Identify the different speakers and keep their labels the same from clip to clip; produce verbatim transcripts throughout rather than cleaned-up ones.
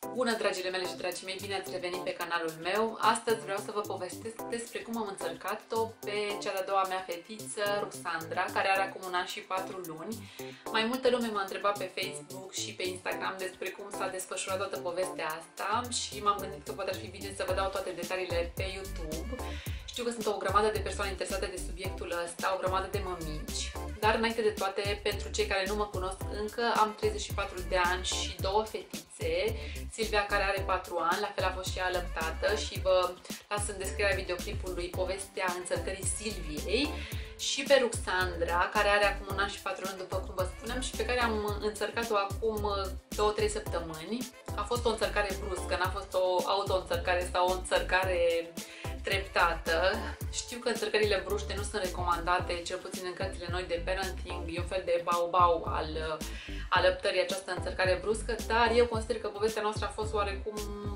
Speaker 1: Bună, dragile mele și dragii mei, bine ați revenit pe canalul meu. Astăzi vreau să vă povestesc despre cum am înțărcat-o pe cea de-a doua mea fetiță, Ruxandra, care are acum un an și patru luni. Mai multă lume m-a întrebat pe Facebook și pe Instagram despre cum s-a desfășurat toată povestea asta și m-am gândit că poate ar fi bine să vă dau toate detaliile pe YouTube. Știu că sunt o grămadă de persoane interesate de subiectul ăsta, o grămadă de mămici, dar înainte de toate, pentru cei care nu mă cunosc încă, am treizeci și patru de ani și două fetițe, Silvia care are patru ani, la fel a fost și ea alăptată și vă las în descrierea videoclipului povestea înțărcării Silviei, și pe Ruxandra, care are acum un an și patru luni, după cum vă spuneam, și pe care am înțărcat-o acum două trei săptămâni. A fost o înțărcare bruscă, n-a fost o auto-înțărcare sau o înțărcare treptată. Știu că înțărcările bruște nu sunt recomandate, cel puțin în cărțile noi de parenting, e un fel de bau-bau al alăptării, această înțărcare bruscă, dar eu consider că povestea noastră a fost oarecum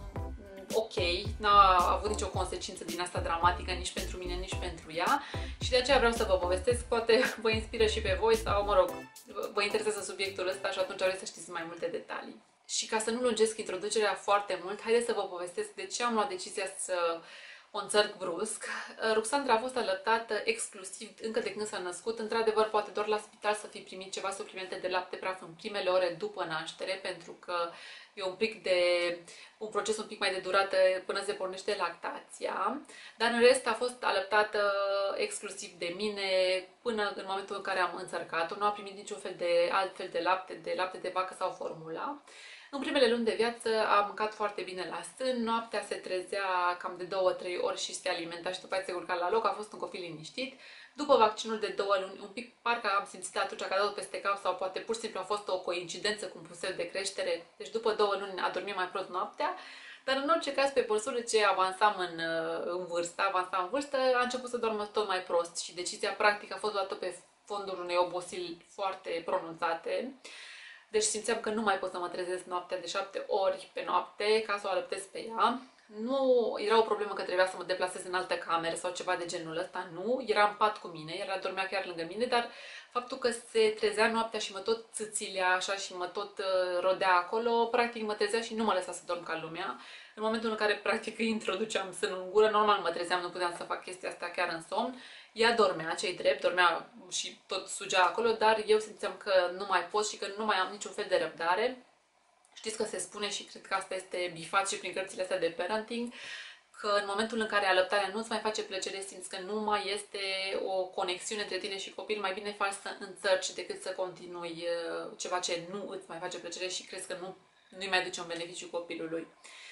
Speaker 1: ok, n-a avut nicio consecință din asta dramatică nici pentru mine, nici pentru ea și de aceea vreau să vă povestesc, poate vă inspiră și pe voi sau, mă rog, vă interesează subiectul ăsta și atunci vreți să știți mai multe detalii. Și ca să nu lungesc introducerea foarte mult, haideți să vă povestesc de ce am luat decizia să o înțărc brusc. Ruxandra a fost alăptată exclusiv încă de când s-a născut. Într-adevăr, poate doar la spital să fi primit ceva suplimente de lapte praf în primele ore după naștere, pentru că e un pic de un proces un pic mai de durată până se pornește lactația. Dar în rest a fost alăptată exclusiv de mine până în momentul în care am înțărcat-o. Nu a primit niciun fel de alt fel de lapte, de lapte de vacă sau formula. În primele luni de viață a mâncat foarte bine la sân, noaptea se trezea cam de două trei ori și se alimenta și după aceea se urca la loc, a fost un copil liniștit. După vaccinul de două luni, un pic parcă am simțit atunci că a dat peste cap sau poate pur și simplu a fost o coincidență cu un puseu de creștere, deci după două luni a dormit mai prost noaptea, dar în orice caz, pe măsură ce avansam în, în vârstă, avansam în vârstă, a început să doarmă tot mai prost și decizia practică a fost luată pe fondul unei obosili foarte pronunțate. Deci simțeam că nu mai pot să mă trezesc noaptea de șapte ori pe noapte ca să o alăptez pe ea. Nu era o problemă că trebuia să mă deplasez în altă cameră sau ceva de genul ăsta, nu. Era în pat cu mine, ea dormea chiar lângă mine, dar faptul că se trezea noaptea și mă tot țâțilea așa și mă tot uh, rodea acolo, practic mă trezea și nu mă lăsa să dorm ca lumea. În momentul în care practic îi introduceam sânul în gură, normal mă trezeam, nu puteam să fac chestia asta chiar în somn. Ea dormea, ce-i drept, dormea și tot sugea acolo, dar eu simțeam că nu mai pot și că nu mai am niciun fel de răbdare. Știți că se spune și cred că asta este bifat și prin cărțile astea de parenting, că în momentul în care alăptarea nu îți mai face plăcere, simți că nu mai este o conexiune între tine și copil, mai bine faci să înțărci decât să continui ceva ce nu îți mai face plăcere și crezi că nu, nu-i mai aduce un beneficiu copilului.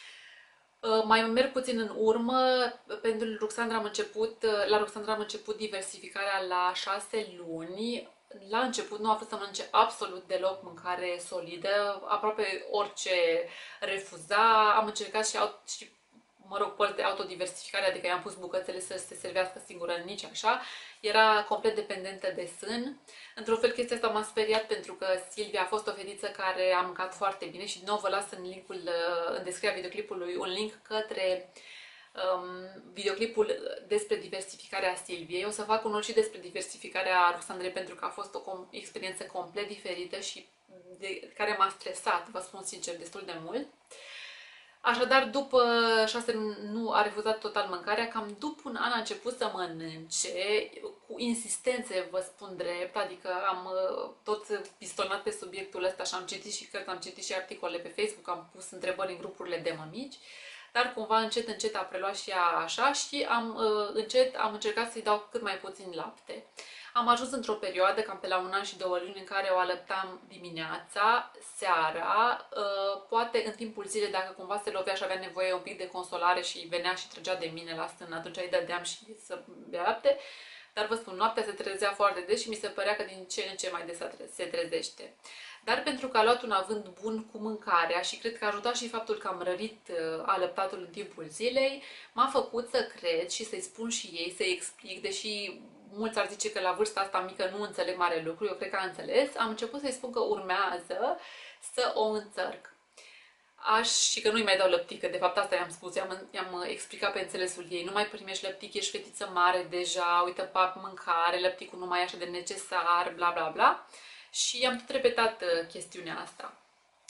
Speaker 1: Mai merg puțin în urmă, pentru Ruxandra am început, la Ruxandra am început diversificarea la șase luni. La început nu a vrut să mănânce absolut deloc mâncare solidă, aproape orice refuza. Am încercat și, și mă rog, părți de autodiversificare, adică i-am pus bucățele să se servească singură, nici așa. Era complet dependentă de sân. Într-un fel, chestia asta m-a speriat pentru că Silvia a fost o fetiță care a mâncat foarte bine și din nou vă las în linkul, în descrierea videoclipului, un link către um, videoclipul despre diversificarea Silviei. O să fac unul și despre diversificarea Ruxandrei pentru că a fost o com experiență complet diferită și de, care m-a stresat, vă spun sincer, destul de mult. Așadar, după șase luni nu a refuzat total mâncarea, cam după un an a început să mănânce, cu insistențe, vă spun drept, adică am tot pistonat pe subiectul ăsta și am citit și cărți, am citit și articole pe Facebook, am pus întrebări în grupurile de mămici, dar cumva încet, încet a preluat și ea așa și am, încet am încercat să-i dau cât mai puțin lapte. Am ajuns într-o perioadă, cam pe la un an și două luni, în care o alăptam dimineața, seara, poate în timpul zilei, dacă cumva se lovea și avea nevoie un pic de consolare și venea și trăgea de mine la stână, atunci îi dădeam și să bea lapte. Dar vă spun, noaptea se trezea foarte des și mi se părea că din ce în ce mai des se trezește. Dar pentru că a luat un avânt bun cu mâncarea și cred că a ajutat și faptul că am rărit alăptatul în timpul zilei, m-a făcut să cred și să-i spun și ei, să-i explic, deși mulți ar zice că la vârsta asta mică nu înțeleg mare lucru, eu cred că a înțeles, am început să-i spun că urmează să o înțărc. Aș și că nu-i mai dau lăptică, de fapt asta i-am spus, i-am explicat pe înțelesul ei, nu mai primești lăptic, ești fetiță mare deja, uite, pap, mâncare, lăpticul nu mai e așa de necesar, bla bla bla. Și i-am tot repetat chestiunea asta.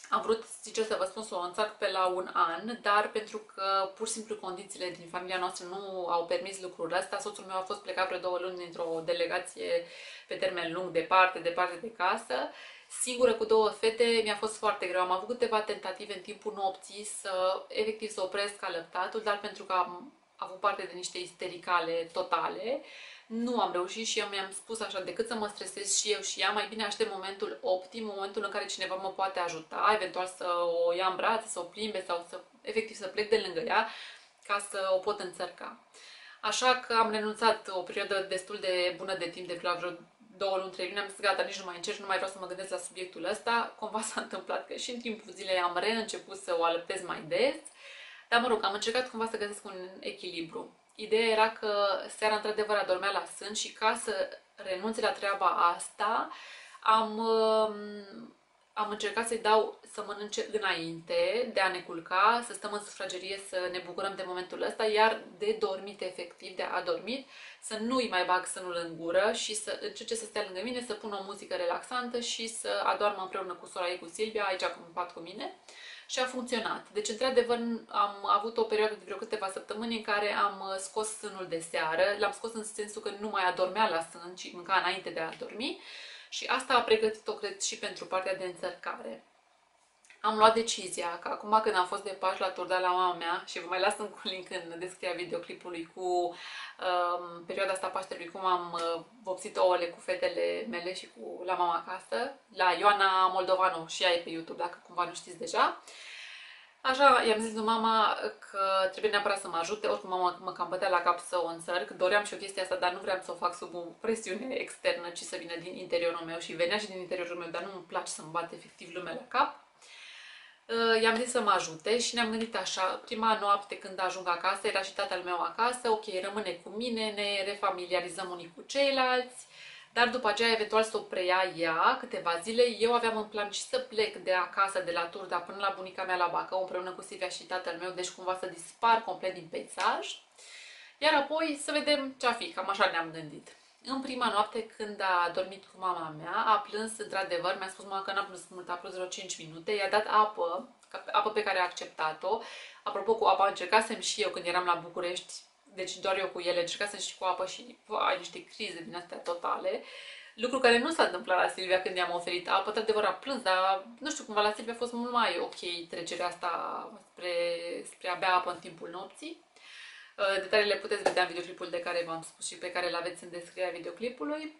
Speaker 1: Am vrut, sincer să vă spun, să o înțeleg pe la un an, dar pentru că pur și simplu condițiile din familia noastră nu au permis lucrul ăsta, soțul meu a fost plecat vreo două luni dintr-o delegație pe termen lung, departe, departe de casă. Singură cu două fete mi-a fost foarte greu. Am avut câteva tentative în timpul nopții să, efectiv, să opresc alăptatul, dar pentru că am avut parte de niște istericale totale, nu am reușit și eu mi-am spus așa, decât să mă stresez și eu și ea, mai bine aștept momentul optim, momentul în care cineva mă poate ajuta, eventual să o ia în brațe, să o plimbe sau să, efectiv, să plec de lângă ea, ca să o pot înțărca. Așa că am renunțat o perioadă destul de bună de timp, de la vreo două luni, trei luni, am zis gata, nici nu mai încerc, nu mai vreau să mă gândesc la subiectul ăsta. Cumva s-a întâmplat că și în timpul zilei am reînceput să o alăptez mai des, dar mă rog, am încercat cumva să găsesc un echilibru. Ideea era că seara într-adevăr adormea la sân și ca să renunț la treaba asta, am, am încercat să-i dau să mănânce înainte de a ne culca, să stăm în sufragerie, să ne bucurăm de momentul ăsta, iar de dormit efectiv, de adormit, să nu-i mai bag sânul în gură și să încerce să stea lângă mine, să pun o muzică relaxantă și să adormă împreună cu sora ei, cu Silvia, aici în pat cu mine. Și a funcționat. Deci, într-adevăr, am avut o perioadă de vreo câteva săptămâni în care am scos sânul de seară. L-am scos în sensul că nu mai adormea la sân, ci mânca înainte de a dormi. Și asta a pregătit-o, cred, și pentru partea de înțărcare. Am luat decizia că acum când am fost de Paști la Turda la mama mea, și vă mai las un link în descrierea videoclipului cu um, perioada asta Paștelui, cum am uh, vopsit ouăle cu fetele mele și cu la mama acasă, la Ioana Moldovanu, și ea e pe YouTube, dacă cumva nu știți deja. Așa, i-am zis lui mama că trebuie neapărat să mă ajute, oricum mama mă cam bătea la cap să o înțărc. Doream și o chestie asta, dar nu vreau să o fac sub o presiune externă, ci să vină din interiorul meu, și venea și din interiorul meu, dar nu îmi place să-mi bate efectiv lumea la cap. I-am zis să mă ajute și ne-am gândit așa, prima noapte când ajung acasă, era și tatăl meu acasă, ok, rămâne cu mine, ne refamiliarizăm unii cu ceilalți, dar după aceea eventual să o preia ea câteva zile. Eu aveam în plan și să plec de acasă, de la Turda, până la bunica mea la Bacău, împreună cu Silvia și tatăl meu, deci cumva să dispar complet din peisaj, iar apoi să vedem ce-a fi, cam așa ne-am gândit. În prima noapte, când a dormit cu mama mea, a plâns într-adevăr, mi-a spus mama că n-a plâns mult, a plâns vreo cinci minute, i-a dat apă, apă pe care a acceptat-o. Apropo, cu apa încercasem și eu când eram la București, deci doar eu cu ele, încercasem și cu apă și ai niște crize din astea totale. Lucru care nu s-a întâmplat la Silvia când i-am oferit apă, într-adevăr a plâns, dar nu știu, cumva la Silvia a fost mult mai ok trecerea asta spre, spre a bea apă în timpul nopții. Detaliile puteți vedea în videoclipul de care v-am spus și pe care îl aveți în descrierea videoclipului.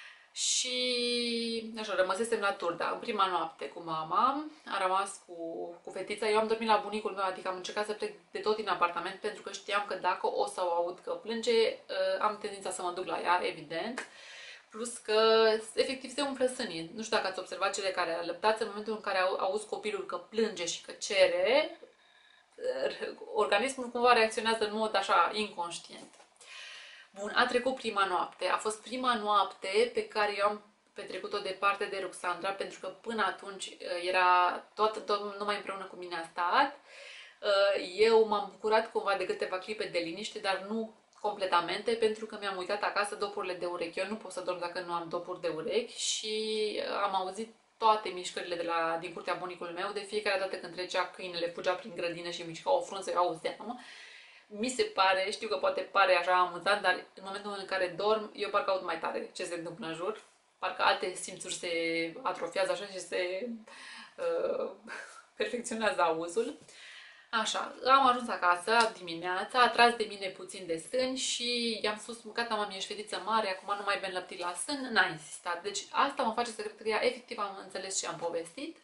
Speaker 1: Și așa, rămăsesem la Turda în prima noapte cu mama, am rămas cu, cu fetița, eu am dormit la bunicul meu, adică am încercat să plec de tot din apartament pentru că știam că dacă o să o aud că plânge, am tendința să mă duc la ea, evident. Plus că efectiv se umflă sânii. Nu știu dacă ați observat cele care alăptați, în momentul în care auzi copilul că plânge și că cere, organismul cumva reacționează în mod așa inconștient. Bun, a trecut prima noapte. A fost prima noapte pe care eu am petrecut-o departe de Ruxandra, pentru că până atunci era tot, tot numai împreună cu mine a stat. Eu m-am bucurat cumva de câteva clipe de liniște, dar nu completamente, pentru că mi-am uitat acasă dopurile de urechi. Eu nu pot să dorm dacă nu am dopuri de urechi și am auzit toate mișcările de la, din curtea bunicului meu. De fiecare dată când trecea câinele, fugea prin grădină și mișca o frunză, eu auzeam. Mi se pare, știu că poate pare așa amuzant, dar în momentul în care dorm, eu parcă aud mai tare ce se întâmplă în jur. Parcă alte simțuri se atrofiază așa și se uh, perfecționează auzul. Așa, am ajuns acasă dimineața, a tras de mine puțin de sân și i-am spus, gata, mami, ești fetiță mare, acum nu mai bem lăptit la sân, n-a insistat. Deci asta mă face să cred că ea efectiv am înțeles și am povestit.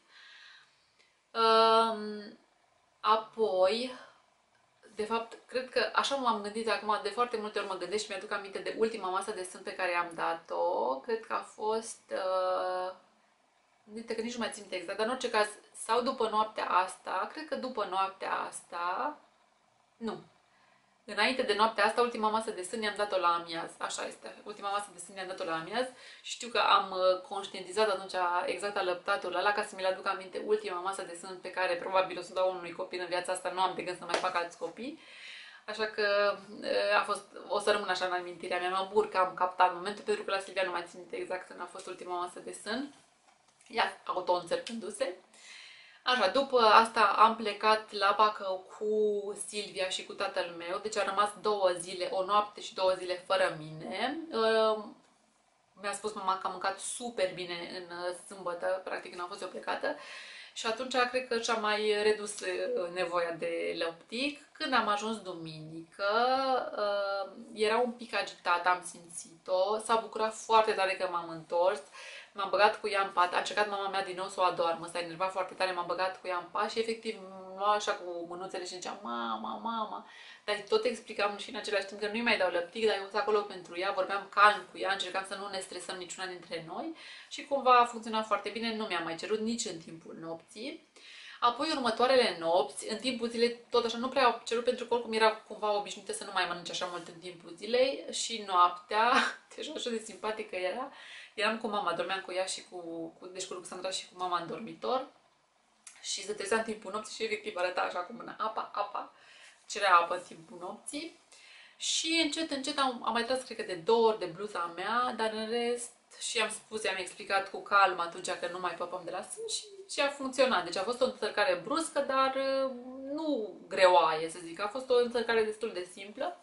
Speaker 1: Um, apoi, de fapt, cred că așa m-am gândit acum, de foarte multe ori mă gândesc și mi-aduc aminte de ultima masă de sân pe care am dat-o. Cred că a fost... Uh, Uite că nici nu mai țin exact, dar în orice caz, sau după noaptea asta, cred că după noaptea asta, nu, înainte de noaptea asta, ultima masă de sân i-am dat-o la amiaz, așa este, ultima masă de sân i-am dat-o la amiaz și știu că am conștientizat atunci exact alăptatul ăla ca să mi-l aduc aminte ultima masă de sân pe care probabil o să dau unui copil în viața asta, nu am de gând să mai fac alți copii. Așa că a fost, o să rămân așa în amintirea mea, mă bucur că am captat momentul, pentru că la Silvia nu mai țin exact când a fost ultima masă de sân. Ea auto-înțărcându-se. Așa, după asta am plecat la Bacău cu Silvia și cu tatăl meu, deci a rămas două zile, o noapte și două zile fără mine. Uh, Mi-a spus mama că am mâncat super bine în uh, sâmbătă, practic când am fost eu plecată. Și atunci cred că și-a mai redus uh, nevoia de lăptic. Când am ajuns duminică, uh, era un pic agitată, am simțit-o. S-a bucurat foarte tare că m-am întors. M-am băgat cu ea în pat, a încercat mama mea din nou să o adoarmă, s-a enervat foarte tare, m-am băgat cu ea în pat și efectiv mă lua așa cu mânuțele și zicea mama, mama. Dar tot explicam și în același timp că nu-i mai dau lăptic, dar eu sunt acolo pentru ea, vorbeam calm cu ea, încercam să nu ne stresăm niciuna dintre noi și cumva a funcționat foarte bine, nu mi-a mai cerut nici în timpul nopții. Apoi următoarele nopți, în timpul zilei, tot așa, nu prea au cerut pentru că oricum era cumva obișnuită să nu mai mănânce așa mult în timpul zilei și noaptea, deja așa de simpatică era, eram cu mama, dormeam cu ea și cu, cu deci cu Ruxandra și cu mama în dormitor și se trezea în timpul nopții și efectiv arăta așa cu mâna, apa, apa, cerea apă în timpul nopții și încet, încet am, am mai tras, cred că de două ori de bluza mea, dar în rest și am spus, i-am explicat cu calm atunci că nu mai păpăm de la sân și, și a funcționat. Deci a fost o înțărcare bruscă, dar nu greoaie, să zic. A fost o înțărcare destul de simplă.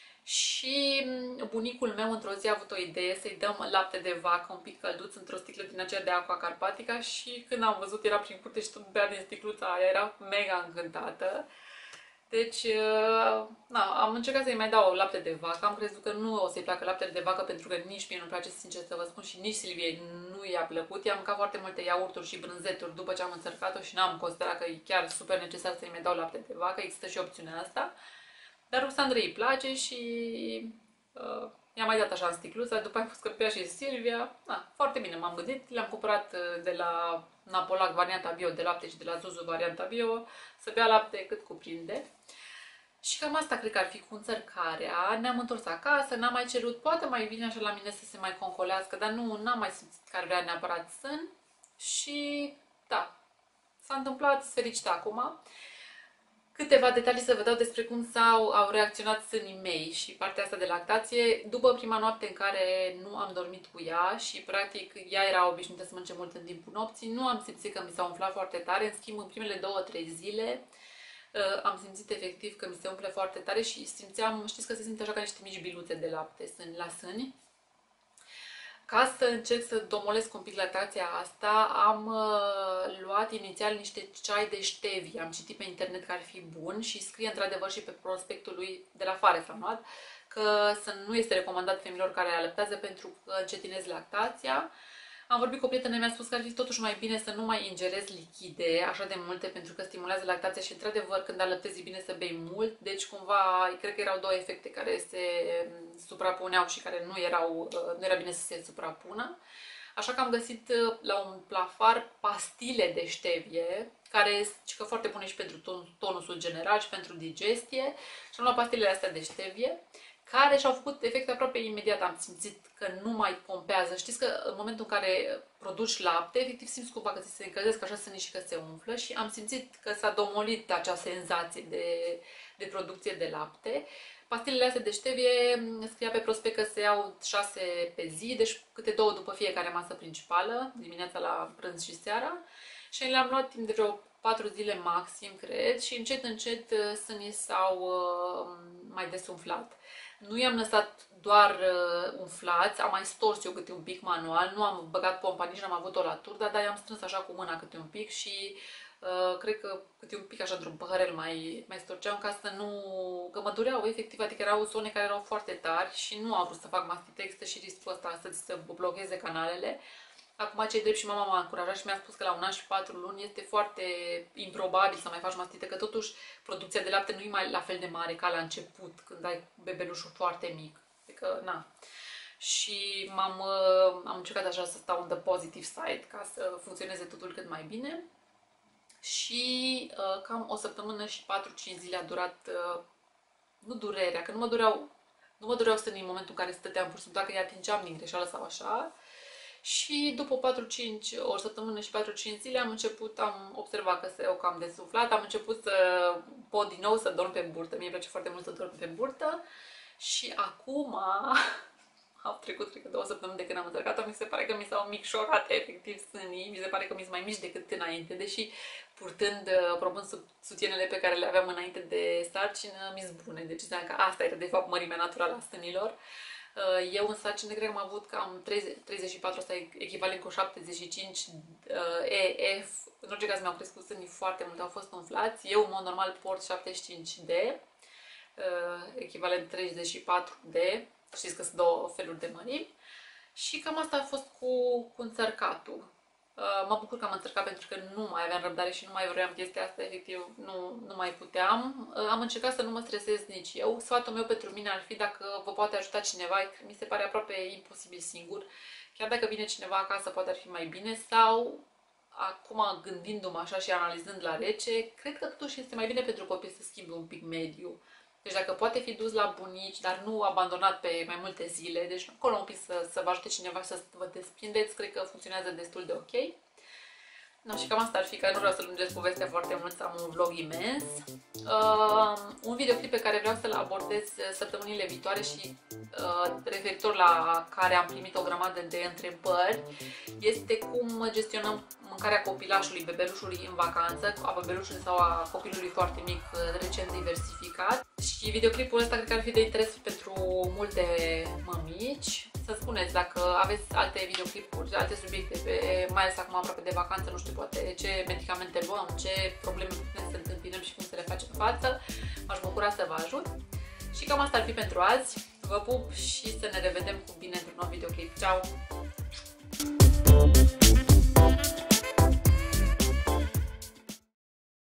Speaker 1: Și bunicul meu într-o zi a avut o idee să-i dăm lapte de vacă un pic călduț într-o sticlă din aceea de Aqua Carpatica și când am văzut era prin curte și tot bea din sticluța aia, era mega încântată. Deci, na, am încercat să-i mai dau lapte de vacă, am crezut că nu o să-i placă laptele de vacă pentru că nici mie nu-mi place, sincer să vă spun, și nici Silviei nu i-a plăcut. I-am mâncat foarte multe iaurturi și brânzeturi după ce am înțărcat-o și n-am considerat că e chiar super necesar să-i mai dau lapte de vacă, există și opțiunea asta. Dar Ruxandrei îi place și uh, i-am mai dat așa în sticluță, după aia a fost că și Silvia. Na, foarte bine m-am gândit, le-am cumpărat de la Napolac varianta bio de lapte și de la Zuzu varianta bio, să bea lapte cât cuprinde. Și cam asta cred că ar fi cu înțărcarea. Ne-am întors acasă, n-am mai cerut, poate mai vine așa la mine să se mai concolească, dar nu, n-am mai simțit că ar vrea neapărat sân. Și da, s-a întâmplat, sunt fericită acum. Câteva detalii să vă dau despre cum s-au au reacționat sânii mei și partea asta de lactație. După prima noapte în care nu am dormit cu ea și practic ea era obișnuită să mănânce mult în timpul nopții, nu am simțit că mi s-a umflat foarte tare, în schimb în primele două trei zile uh, am simțit efectiv că mi se umple foarte tare și simțeam, știți că se simte așa ca niște mici biluțe de lapte sâni, la sâni. Ca să încerc să domolesc un pic lactația asta, am uh, luat inițial niște ceai de stevia. Am citit pe internet că ar fi bun și scrie într-adevăr și pe prospectul lui de la Fares am luat că nu este recomandat femeilor care alăptează pentru că încetinez lactația. Am vorbit cu o prietenă, mi-a spus că ar fi totuși mai bine să nu mai ingerezi lichide așa de multe pentru că stimulează lactația și într-adevăr când alăptezi e bine să bei mult, deci cumva cred că erau două efecte care se suprapuneau și care nu erau, nu era bine să se suprapună. Așa că am găsit la un plafar pastile de stevie, care sunt foarte bune și pentru tonusul general și pentru digestie. Și am luat pastilele astea de stevie, care și-au făcut efect aproape imediat. Am simțit că nu mai pompează. Știți că în momentul în care produci lapte, efectiv simți cumva că ți se încălzesc așa sânii și că se umflă și am simțit că s-a domolit acea senzație de, de producție de lapte. Pastilele astea de stevie scria pe prospect că se iau șase pe zi, deci câte două după fiecare masă principală, dimineața la prânz și seara. Și le-am luat timp de vreo patru zile maxim, cred, și încet, încet sânii s-au mai desumflat. Nu i-am lăsat doar uh, umflați, am mai stors eu câte un pic manual, nu am băgat pompa, nici n-am avut o la turda, dar i-am strâns așa cu mâna câte un pic și uh, cred că câte un pic așa într-un păhărel mai, mai storceam ca să nu... că mă dureau efectiv, adică erau zone care erau foarte tari și nu am vrut să fac mastite, există și riscul ăsta să-ți să blocheze canalele. Acum, ce drept, și mama m-a încurajat și mi-a spus că la un an și patru luni este foarte improbabil să mai faci mastite, că totuși producția de lapte nu e mai la fel de mare ca la început, când ai bebelușul foarte mic. Adică, na. Și m-am, am încercat așa să stau on the positive side ca să funcționeze totul cât mai bine. Și uh, cam o săptămână și patru cinci zile a durat, uh, nu durerea, că nu mă dureau, nu mă dureau sânii în momentul în care stăteam, pur și simplu, dacă îi atingeam din greșeală sau așa. Și după patru cinci, o săptămână și patru cinci zile am început, am observat că se o cam desuflat, am început să pot din nou să dorm pe burtă. Mie îmi place foarte mult să dorm pe burtă și acum au trecut, cred că două săptămâni de când am încercat-o, mi se pare că mi s-au micșorat efectiv sânii, mi se pare că mi sunt mai mici decât înainte, deși purtând, probând sub sutienele pe care le aveam înainte de sarcină, mi zbune. Deci înseamnă că asta era de fapt mărimea naturală a stânilor. Eu în sarcină cred că am avut cam treizeci și patru, asta e echivalent cu șaptezeci și cinci E F. În orice caz mi-au crescut stânii foarte mult, au fost umflați. Eu, în mod normal, port șaptezeci și cinci D, echivalent treizeci și patru D. Știți că sunt două feluri de mărimi. Și cam asta a fost cu, cu înțărcatul. Mă bucur că am înțărcat pentru că nu mai aveam răbdare și nu mai vreau chestia asta, efectiv nu, nu mai puteam. Am încercat să nu mă stresez nici eu. Sfatul meu pentru mine ar fi, dacă vă poate ajuta cineva, mi se pare aproape imposibil singur, chiar dacă vine cineva acasă poate ar fi mai bine, sau acum gândindu-mă așa și analizând la rece, cred că totuși este mai bine pentru copii să schimbe un pic mediu. Deci dacă poate fi dus la bunici, dar nu abandonat pe mai multe zile, deci acolo un pic să, să vă ajute cineva să vă desprindeți, cred că funcționează destul de ok. No, și cam asta ar fi, că nu vreau să lungesc povestea foarte mult, să am un vlog imens. Uh, un videoclip pe care vreau să-l abordez săptămânile viitoare și uh, referitor la care am primit o grămadă de întrebări, este cum gestionăm mâncarea copilașului, bebelușului în vacanță, a bebelușului sau a copilului foarte mic, recent diversificat. Și videoclipul ăsta cred că ar fi de interes pentru multe mămici. Să spuneți dacă aveți alte videoclipuri, alte subiecte, pe, mai ales acum aproape de vacanță, nu știu, poate ce medicamente luăm, ce probleme putem să întâmpinăm și cum să le facem față. M-aș bucura să vă ajut. Și cam asta ar fi pentru azi. Vă pup și să ne revedem cu bine într-un nou videoclip. Ciao!